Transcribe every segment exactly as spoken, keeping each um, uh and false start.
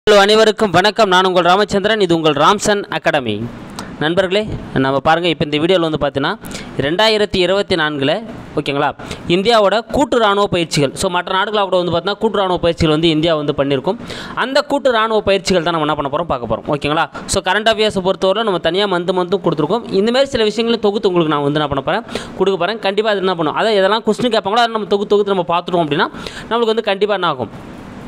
Hello அனைவருக்கும் வணக்கம். நான் உங்கள் ராமச்சந்திரன். இது உங்கள் ராம்சன் அகாடமி. நண்பர்களே, நம்ம பாருங்கள், இப்போ இந்த வீடியோவில் வந்து பார்த்தீங்கன்னா ரெண்டாயிரத்தி இருபத்தி நான்கில் ஓகேங்களா இந்தியாவோட கூட்டு இராணுவ பயிற்சிகள். ஸோ மற்ற நாடுகளோட வந்து பார்த்தீங்கன்னா கூட்டு இராணுவ பயிற்சிகள் வந்து இந்தியா வந்து பண்ணியிருக்கும். அந்த கூட்டு இராணுவ பயிற்சிகள் தான் நம்ம என்ன பண்ண போகிறோம் பார்க்க போகிறோம். ஓகேங்களா. ஸோ கரண்ட் அஃபேர்ஸை பொறுத்தவரை நம்ம தனியாக மந்த் மந்த்தும் கொடுத்துருக்கோம். இந்தமாதிரி சில விஷயங்களும் தொகுத்து உங்களுக்கு நான் வந்து என்ன பண்ண போகிறேன் கொடுக்க போகிறேன். கண்டிப்பாக அது என்ன பண்ணும், அதை எதெல்லாம் கொஸ்டின் கேட்பாங்களோ அதை நம்ம தொகுத்து தொகுத்து நம்ம பார்த்துட்டோம் அப்படின்னா நம்மளுக்கு வந்து கண்டிப்பாக என்ன ஆகும்,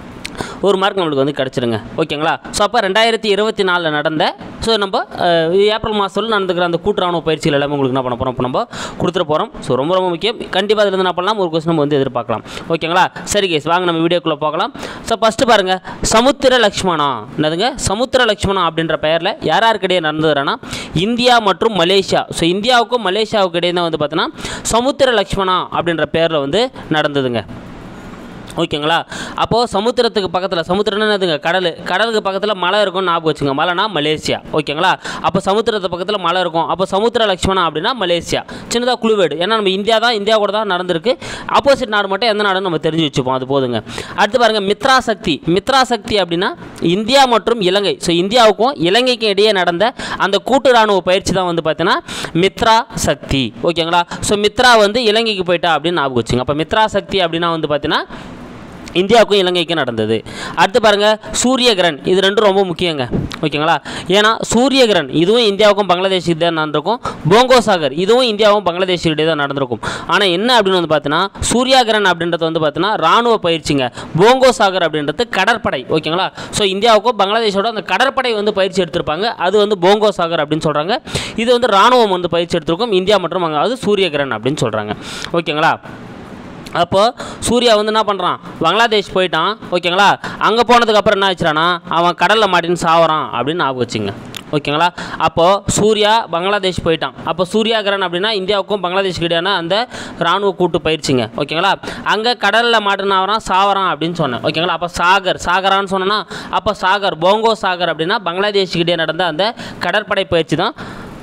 ஒரு மார்க் நம்மளுக்கு வந்து கிடச்சிருங்க. ஓகேங்களா. ஸோ அப்போ ரெண்டாயிரத்தி இருபத்தி நாலில் நடந்த ஸோ நம்ம ஏப்ரல் மாதத்தில் நடந்துக்கிற அந்த கூட்டு இராணுவ பயிற்சிகள் எல்லாமே உங்களுக்கு என்ன பண்ண போகிறோம், இப்போ நம்ம கொடுத்துட்டு போகிறோம். ஸோ ரொம்ப ரொம்ப முக்கியம். கண்டிப்பாக அதில் என்ன பண்ணலாம், ஒரு கொஸ்டின் நம்ம வந்து எதிர்பார்க்கலாம். ஓகேங்களா. சரி கேஸ், வாங்க நம்ம வீடியோக்குள்ளே பார்க்கலாம். ஸோ ஃபஸ்ட்டு பாருங்கள், சமுத்திர லக்ஷ்மணா என்னதுங்க, சமுத்திர லக்ஷ்மணா அப்படின்ற பெயரில் யார் யாருக்கிடையே நடந்ததுன்னா இந்தியா மற்றும் மலேசியா. ஸோ இந்தியாவுக்கும் மலேசியாவுக்கு இடையே தான் வந்து பார்த்தீங்கன்னா சமுத்திர லக்ஷ்மணா அப்படின்ற பெயரில் வந்து நடந்ததுங்க. ஓகேங்களா. அப்போது சமுத்திரத்துக்கு பக்கத்தில், சமுத்திரம்னு என்னதுங்க, கடல், கடலுக்கு பக்கத்தில் மலை இருக்கும்னு ஞாபகம் வச்சுங்க. மலைனா மலேசியா. ஓகேங்களா. அப்போ சமுத்திரத்து பக்கத்தில் மலை இருக்கும். அப்போ சமுத்திர லக்ஷ்மணா அப்படின்னா மலேசியா. சின்னதாக குழுவேடு. ஏன்னா நம்ம இந்தியா தான், இந்தியா கூட தான் நடந்திருக்கு. ஆப்போசிட் நாடு மட்டும் எந்த நாடுன்னு நம்ம தெரிஞ்சு வச்சுப்போம். அது போதுங்க. அடுத்து பாருங்கள், மித்ரா சக்தி. மித்ரா சக்தி அப்படின்னா இந்தியா மற்றும் இலங்கை. ஸோ இந்தியாவுக்கும் இலங்கைக்கும் இடையே நடந்த அந்த கூட்டு இராணுவ பயிற்சி தான் வந்து பார்த்தீங்கன்னா மித்ரா சக்தி. ஓகேங்களா. ஸோ மித்ரா வந்து இலங்கைக்கு போயிட்டா அப்படின்னு ஞாபகம் வச்சுங்க. அப்போ மித்ரா சக்தி அப்படின்னா வந்து பார்த்தீங்கன்னா இந்தியாவுக்கும் இலங்கைக்கும் நடந்தது. அடுத்து பாருங்கள், சூரியகிரன். இது ரெண்டும் ரொம்ப முக்கியங்க. ஓகேங்களா. ஏன்னா சூரியகிரன் இதுவும் இந்தியாவுக்கும் பங்களாதேஷுக்கு தான் நடந்திருக்கும். போங்கோ சாகர் இதுவும் இந்தியாவும் பங்களாதேஷுக்கிட்டே தான் நடந்திருக்கும். ஆனால் என்ன அப்படின்னு வந்து பார்த்தீங்கன்னா சூரியகிரன் அப்படின்றது வந்து பார்த்தீங்கன்னா இராணுவ பயிற்சிங்க. போங்கோ சாகர் அப்படின்றது கடற்படை. ஓகேங்களா. ஸோ இந்தியாவுக்கும் பங்களாதேஷோட அந்த கடற்படை வந்து பயிற்சி எடுத்திருப்பாங்க. அது வந்து போங்கோ சாகர் அப்படின்னு சொல்கிறாங்க. இது வந்து இராணுவம் வந்து பயிற்சி எடுத்திருக்கும் இந்தியா மற்றும் அங்கே, அது சூரியகிரன் அப்படின்னு சொல்கிறாங்க. ஓகேங்களா. அப்போது சூர்யா வந்து என்ன பண்ணுறான், பங்களாதேஷ் போயிட்டான். ஓகேங்களா. அங்கே போனதுக்கப்புறம் என்ன ஆச்சுறானா, அவன் கடலில் மாட்டின்னு சாவறான் அப்படின்னு ஞாபகம் வச்சுங்க. ஓகேங்களா. அப்போது சூர்யா பங்களாதேஷ் போயிட்டான். அப்போ சூர்யாகிரன் அப்படின்னா இந்தியாவுக்கும் பங்களாதேஷுக்கு இடையான அந்த இராணுவ கூட்டு பயிற்சிங்க. ஓகேங்களா. அங்கே கடலில் மாட்டினாவறான், சாவறான் அப்படின்னு சொன்னேன். ஓகேங்களா. அப்போ சாகர், சாகரான்னு சொன்னேன்னா அப்போ சாகர், போங்கோ சாகர் அப்படின்னா பங்களாதேஷுக்கு இடையே நடந்த அந்த கடற்படை பயிற்சி தான்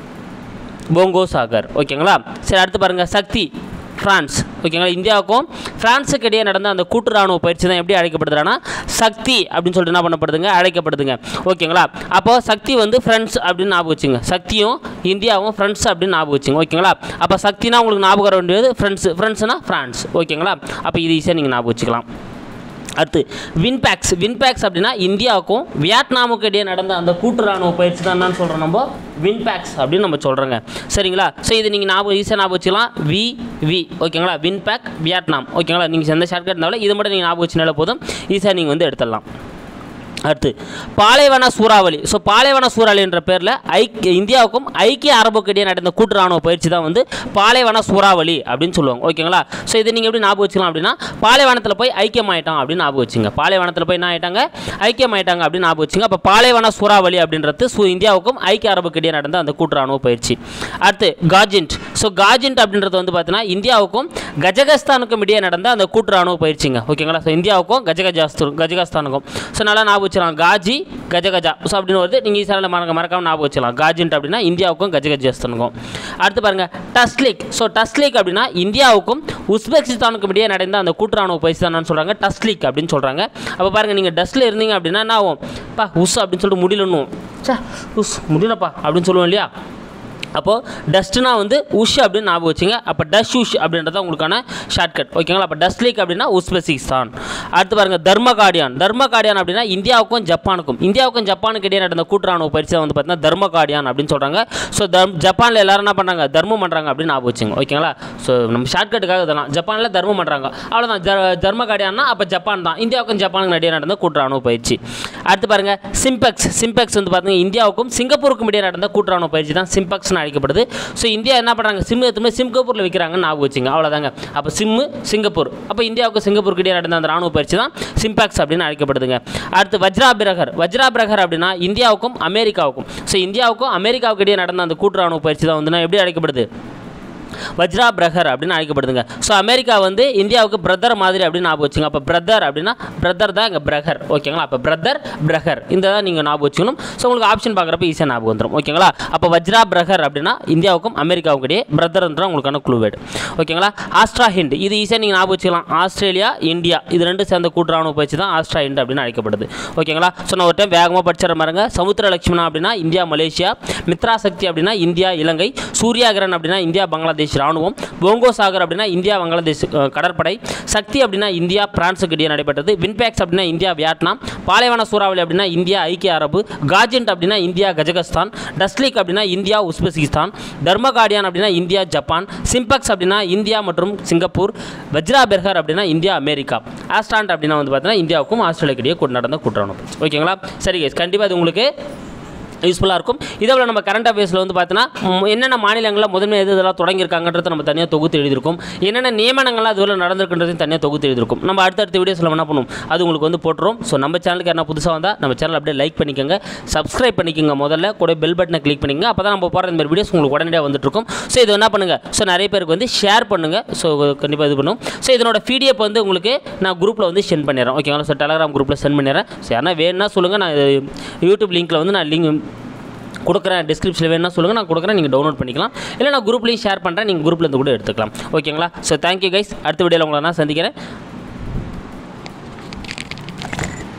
போங்கோ சாகர். ஓகேங்களா. சரி, அடுத்து பாருங்கள், சக்தி. பிரான்ஸ். ஓகேங்களா. இந்தியாவுக்கும் பிரான்ஸுக்கு இடையே நடந்த அந்த கூட்டு இராணுவ பயிற்சி தான் எப்படி அழைக்கப்படுதுன்னா சக்தி அப்படின்னு சொல்லிட்டு என்ன பண்ணப்படுதுங்க, அழைக்கப்படுதுங்க. ஓகேங்களா. அப்போது சக்தி வந்து ஃப்ரெண்ட்ஸ் அப்படின்னு ஞாபகம் வச்சுங்க. சக்தியும் இந்தியாவும் ஃப்ரெண்ட்ஸ் அப்படின்னு ஞாபகம் வச்சுங்க. ஓகேங்களா. அப்போ சக்தினா உங்களுக்கு ஞாபகம் வர வேண்டியது ஃப்ரெண்ட்ஸ், ஃப்ரெண்ட்ஸ்னா ஃப்ரான்ஸ். ஓகேங்களா. அப்போ இது ஈஸியாக நீங்கள் ஞாபகம் வச்சுக்கலாம். அடுத்து வின்பேக்ஸ். வின்பேக்ஸ் அப்படின்னா இந்தியாவுக்கும் வியட்நாமுக்கு இடையே நடந்த அந்த கூட்டு இராணுவ பயிற்சி தான் என்னன்னு சொல்கிறோம் நம்ம, வின்பேக்ஸ் அப்படின்னு நம்ம சொல்கிறோங்க. சரிங்களா. ஸோ இது நீங்கள் ஞாபகம் ஈஸியாக ஞாபகம் வச்சுக்கலாம். வி வி ஓகேங்களா. வின்பேக் வியட்நாம். ஓகேங்களா. நீங்கள் எந்த ஷார்ட்கட் இருந்தாலும் இது மட்டும் நீங்கள் ஞாபகம் வச்சுனால போதும், ஈஸியாக நீங்கள் வந்து எடுத்துடலாம். அடுத்து பாலைவன சூறாவளி. ஸோ பாலைவன சூறாவளி என்ற பேரில் ஐக்கிய இந்தியாவுக்கும் ஐக்கிய அரபுக்கு இடையே நடந்த கூட்டு இராணுவ பயிற்சி தான் வந்து பாலைவன சூறாவளி அப்படின்னு சொல்லுவாங்க. ஓகேங்களா. ஸோ இது நீங்கள் எப்படி ஞாபகம் வச்சுக்கலாம் அப்படின்னா பாலைவனத்தில் போய் ஐக்கியமாயிட்டான் அப்படின்னு ஞாபகம் வச்சுங்க. பாலைவனத்தில் போய் என்ன ஆகிட்டாங்க, ஐக்கியமாயிட்டாங்க அப்படின்னு ஞாபகம் வச்சுங்க. அப்போ பாலைவன சூறாவளி அப்படின்றது சு இந்தியாவுக்கும் ஐக்கிய அரபுக்கு இடையே நடந்த அந்த கூட்டு இராணுவ பயிற்சி. அடுத்து காஜின்ட். ஸோ காஜின்ட் அப்படின்றது வந்து பார்த்தீங்கன்னா இந்தியாவுக்கும் கஜகஸ்தானுக்கும் இடையே நடந்த அந்த கூட்டு இராணுவ பயிற்சிங்க. ஓகேங்களா. ஸோ இந்தியாவுக்கும் கஜகஜாஸ்து கஜகஸ்தானுக்கும். ஸோ நல்லா ஞாபகம் வச்சுக்கலாம், காஜி கஜகஜா. ஸோ அப்படின்னு வருது, நீங்கள் ஈஸியாக மறக்க மறக்காமல் ஞாபகம் வச்சுக்கலாம். காஜின்ட் அப்படின்னா இந்தியாவுக்கும் கஜகஜாஸ்தானுக்கும். அடுத்து பாருங்கள், டஸ்லீக். ஸோ டஸ்லீக் அப்படின்னா இந்தியாவுக்கும் உஸ்பெகிஸ்தானுக்கும் இடையே நடந்த அந்த கூட்டு இராணுவ பயிற்சி தான் சொல்கிறாங்க டஸ்லீக் அப்படின்னு சொல்கிறாங்க. அப்போ பாருங்கள், நீங்கள் டஸ்ட்டில் இருந்தீங்க அப்படின்னா என்ன ஆகும், பா உஸ் அப்படின்னு சொல்லிட்டு முடியலன்னு சே உஸ் முடியலப்பா அப்படின்னு சொல்லுவோம் இல்லையா. அப்போது டஸ்ட்னா வந்து உஷ் அப்படின்னு ஞாபகம் வச்சுங்க. அப்போ டஷ் உஷ் அப்படின்றத உங்களுக்கான ஷார்ட்கட். ஓகேங்களா. அப்போ டஸ்லீக் அப்படின்னா உஸ்பெகிஸ்தான். அடுத்து பாருங்கள், தர்மகாடியான். தர்மகாடியான் அப்படின்னா இந்தியாவுக்கும் ஜப்பானுக்கும் இந்தியாவுக்கும் ஜப்பானுக்கு இடையே நடந்த கூட்டு இராணுவ பயிற்சி வந்து பார்த்தீங்கன்னா தர்மகாடியான் அப்படின்னு சொல்கிறாங்க. ஸோ தர்ம் ஜப்பானில் எல்லாரும் என்ன பண்ணுறாங்க, தர்மம் பண்ணுறாங்க அப்படின்னு ஞாபகம் வச்சுங்க. ஓகேங்களா. ஸோ நம்ம ஷார்ட்கட்டுக்காக இதெல்லாம் ஜப்பானில் தர்மம் பண்ணுறாங்க, அவ்வளோதான். ஜ தர்மகாடியான்னா அப்போ ஜப்பான் தான். இந்தியாவுக்கும் ஜப்பானுக்கு இடையே நடந்த கூட்டு இராணுவ பயிற்சி. அடுத்து பாருங்கள், சிம்பெக்ஸ். சிம்பெக்ஸ் வந்து பார்த்தீங்கன்னா இந்தியாவுக்கும் சிங்கப்பூருக்கும் இடையே நடந்த கூட்டு இராணுவ பயிற்சி தான் சிம்பெக்ஸ்னு அழைக்கப்படுது. ஸோ இந்தியா என்ன பண்ணுறாங்க, சிம் எதுவுமே சிங்கப்பூரில் விற்கிறாங்கன்னு ஞாபகம் வச்சுங்க. அவ்வளோதாங்க. அப்போ சிம்மு சிங்கப்பூர். அப்போ இந்தியாவுக்கு சிங்கப்பூருக்கு இடையே நடந்த அந்த ராணுவ பயிற்சி தான் சிம்பேக்ஸ் அப்படின்னு அழைக்கப்படுதுங்க. அடுத்து வஜ்ராபிரகர். வஜ்ராபிரகர் அப்படின்னா இந்தியாவுக்கும் அமெரிக்காவுக்கும். ஸோ இந்தியாவுக்கும் அமெரிக்காவுக்கு இடையே நடந்த அந்த கூட்டு ராணுவ பயிற்சி தான் வந்து எப்படி அழைக்கப்படுது, வஜ்ரா பிரகர் அப்படின்னு அழைக்கப்படுதுங்க. ஸோ அமெரிக்கா வந்து இந்தியாவுக்கு பிரதர் மாதிரி அப்படின்னு ஞாபகம் வச்சுங்க. அப்போ பிரதர் அப்படின்னா பிரதர் தான் இங்கே பிரகர். ஓகேங்களா? அப்போ பிரதர் பிரகர் இந்த தான் நீங்கள் ஞாபகம் வச்சுக்கணும். ஸோ உங்களுக்கு ஆப்ஷன் பார்க்குறப்ப ஈஸியாக ஞாபகம் வந்துடும். ஓகேங்களா? அப்போ வஜ்ரா பிரகர் அப்படின்னா இந்தியாவுக்கும் அமெரிக்காவுக்கும் இடையே பிரதர்ன்ற உங்களுக்கான க்ளூ வேர்டு. ஓகேங்களா? ஆஸ்ட்ரா ஹிண்ட் இது ஈஸியாக நீங்கள் ஞாபகம் வச்சுக்கலாம். ஆஸ்திரேலியா இந்தியா இது ரெண்டு சேர்ந்த கூட்டுறாணுவ பயிற்சி தான் ஆஸ்ட்ரா ஹிண்ட் அப்படின்னு அழைக்கப்படுது. ஓகேங்களா? ஸோ நான் ஒரு டைம் வேகமாக படிச்சிட பாருங்க. சமுத்திர லட்சுமணா அப்படின்னா இந்தியா மலேசியா, மித்ரா சக்தி அப்படின்னா இந்தியா இலங்கை, சூர்யாகிரன் அப்படின்னா இந்தியா பங்களாதேஷ் ராணுவம், போங்கோ சாகர் அப்படின்னா இந்தியா பங்களாதேஷ் கடற்படை, சக்தி அப்படின்னா இந்தியா பிரான்ஸுக்கு இடையே நடைபெற்றது, வின்பேக்ஸ் அப்படின்னா இந்தியா வியட்நாம், பாலைவன சூறாவளி அப்படின்னா இந்தியா ஐக்கிய அரபு, காஜென்ட் அப்படின்னா இந்தியா கஜகஸ்தான், டஸ்லீக் அப்படின்னா இந்தியா உஸ்பெகிஸ்தான், தர்மகாடியான் அப்படின்னா இந்தியா ஜப்பான், சிம்பக்ஸ் அப்படின்னா இந்தியா மற்றும் சிங்கப்பூர், வஜ்ரா பெர்கர் அப்படின்னா இந்தியா அமெரிக்கா, ஆஸ்ட்ராண்ட் அப்படின்னா வந்து பார்த்தீங்கன்னா இந்தியாவுக்கும் ஆஸ்திரேலியாவுக்கு இடையே நடந்த கூட்டுறவு. ஓகேங்களா? சரி கைஸ், கண்டிப்பாக அது உங்களுக்கு யூஸ்ஃபுல்லாக இருக்கும். இதே போல் நம்ம கரண்ட் அஃபேர்ஸில் வந்து பார்த்தீங்கன்னா என்னென்ன மாநிலங்களில் முதன்மை எது இதெல்லாம் தொடங்கியிருக்காங்கன்றதை நம்ம தனியாக தொகுத்து எழுதியிருக்கும். என்னென்ன நியமனங்கள்லாம் அதுவரை நடந்திருக்குன்றதையும் தனியாக தொகுத்து எழுதியிருக்கும். நம்ம அடுத்தடுத்த வீடியோஸில் என்ன பண்ணுவோம் அது உங்களுக்கு வந்து போட்டுரும். ஸோ நம்ம சேனலுக்கு என்ன புதுசாக வந்தால் நம்ம சேனல் அப்படியே லைக் பண்ணிக்கோங்க, சப்ஸ்கிரைப் பண்ணிக்கோங்க, முதல்ல கூட பெல் பட்டனை கிளிக் பண்ணிக்கோங்க. அப்போ தான் நம்ம போகிற இந்த மாதிரி வீடியோஸ் உங்களுக்கு உடனடியாக வந்துட்டுருக்கும். ஸோ இது என்ன பண்ணுங்கள், ஸோ நிறைய பேருக்கு வந்து ஷேர் பண்ணுங்கள். ஸோ கண்டிப்பாக இது பண்ணும். ஸோ இதனோட பிடிஎஃப் வந்து உங்களுக்கு நான் குரூப்பில் வந்து சென்ட் பண்ணிடுறேன். ஓகேங்களா? ஸோ டெலகிராம் குரூப்பில் சென்ட் பண்ணிடுறேன். ஸோ யாரா வேணும்னா சொல்லுங்கள், நான் யூடியூப் லிங்க்கில் வந்து நான் லிங்க் கொடுக்குறேன், டிஸ்கிரிப்ஷனில் வேணும்னா சொல்லுங்கள், நான் கொடுக்குறேன், நீங்கள் டவுன்லோட் பண்ணிக்கலாம். இல்லை நான் குரூப்லேயும் ஷேர் பண்ணுறேன், நீங்கள் குரூப்பில் இருந்து கூட எடுத்துக்கலாம். ஓகேங்களா? So thank you guys. அடுத்த வீடியோவில் உங்களை நான் சந்திக்கிறேன்.